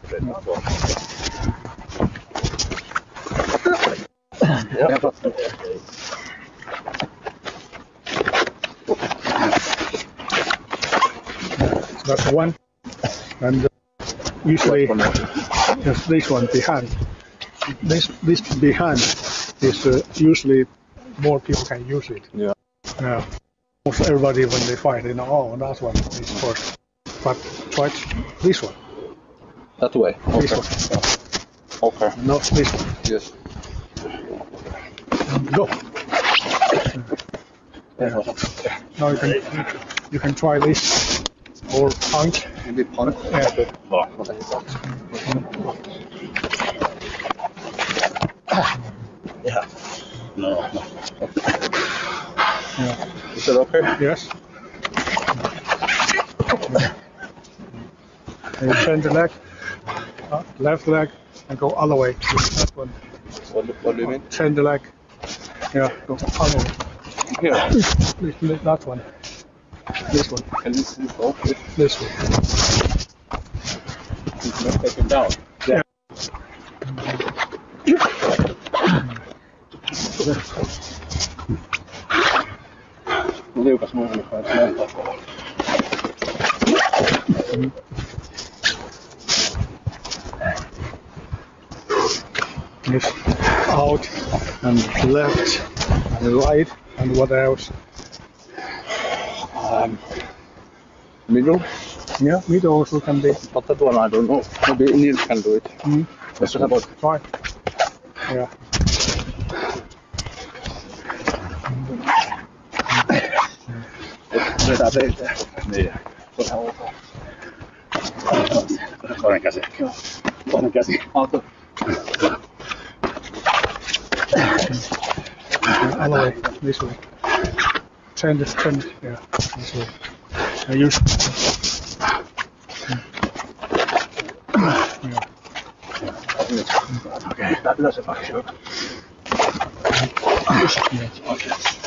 That's one, and usually just this one behind. This behind is usually more people can use it. Yeah. Most everybody when they fight, they know, oh, that one is first. But try this one. That way. Okay. This one. Okay. No, this one. Yes. Go. Now you can try this or punch. Maybe punch. Yeah. Yeah. No. Yeah. Is it okay? Yes. And you turn the leg, left leg, and go other way. That one. What do you mean? Turn the leg. Yeah, go other way. Here. That one. This one. And this is okay. This one. It's not taken down. Yeah. Liukas muuhun, että lentoa. Yes. Out and left and right and what else? Middle? Yeah, middle also can be. But that one I don't know. Maybe Neil can do it. Let's try. Yeah. Vetää teitä. Niin. Toinen käsi. Toinen käsi. Auto. Other way, this way. Turn it, yeah, this way. And use. Yeah. Okay, that doesn't fuck you. Okay.